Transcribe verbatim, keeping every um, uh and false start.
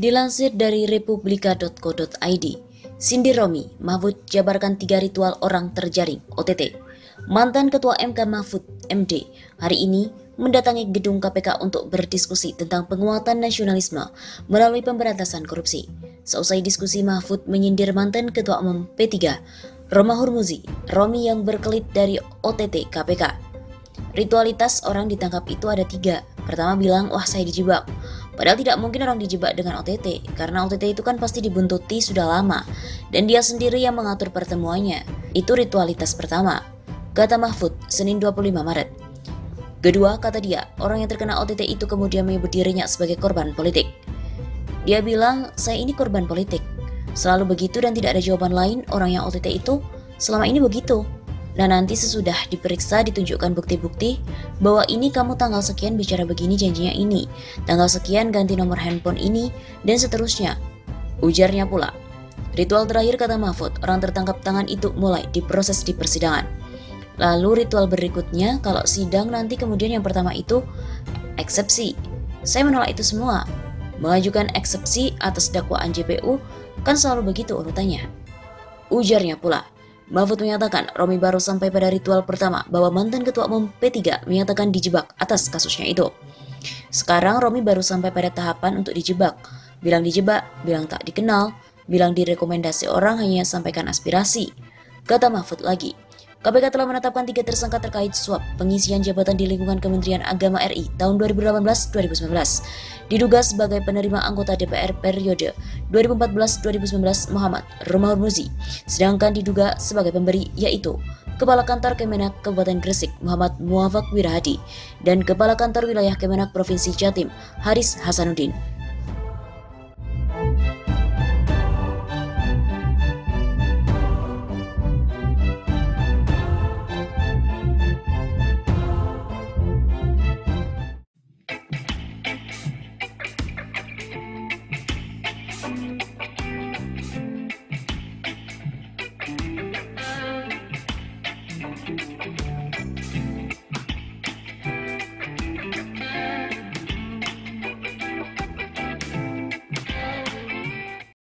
Dilansir dari republika titik co titik id, Cindy Romi, Mahfud jabarkan tiga ritual orang terjaring O T T. Mantan Ketua M K Mahfud M D hari ini mendatangi gedung K P K untuk berdiskusi tentang penguatan nasionalisme melalui pemberantasan korupsi. Seusai diskusi, Mahfud menyindir mantan Ketua Umum P tiga, Romah Hurmuzi, Romi yang berkelit dari O T T K P K. Ritualitas orang ditangkap itu ada tiga. Pertama bilang, wah saya dijebak. Padahal tidak mungkin orang dijebak dengan O T T, karena O T T itu kan pasti dibuntuti sudah lama, dan dia sendiri yang mengatur pertemuannya. Itu ritualitas pertama, kata Mahfud, Senin dua puluh lima Maret. Kedua, kata dia, orang yang terkena O T T itu kemudian menyebut dirinya sebagai korban politik. Dia bilang, saya ini korban politik. Selalu begitu dan tidak ada jawaban lain, orang yang O T T itu selama ini begitu. Dan nanti sesudah diperiksa ditunjukkan bukti-bukti bahwa ini kamu tanggal sekian bicara begini, janjinya ini, tanggal sekian ganti nomor handphone ini, dan seterusnya. Ujarnya pula. Ritual terakhir, kata Mahfud, orang tertangkap tangan itu mulai diproses di persidangan. Lalu ritual berikutnya, kalau sidang nanti kemudian yang pertama itu eksepsi. Saya menolak itu semua. Mengajukan eksepsi atas dakwaan J P U kan selalu begitu urutannya. Ujarnya pula. Mahfud menyatakan Romi baru sampai pada ritual pertama bahwa mantan Ketua Umum P tiga menyatakan dijebak atas kasusnya itu. Sekarang Romi baru sampai pada tahapan untuk dijebak. Bilang dijebak, bilang tak dikenal, bilang direkomendasi orang hanya sampaikan aspirasi. Kata Mahfud lagi, K P K telah menetapkan tiga tersangka terkait suap pengisian jabatan di lingkungan Kementerian Agama R I tahun dua ribu delapan belas sampai dua ribu sembilan belas. Diduga sebagai penerima anggota D P R periode dua ribu empat belas sampai dua ribu sembilan belas Muhammad Romah Hurmuzi, sedangkan diduga sebagai pemberi yaitu Kepala Kantor Kemenak Kabupaten Gresik Muhammad Muafak Wirahadi dan Kepala Kantor Wilayah Kemenak Provinsi Jatim Haris Hasanuddin.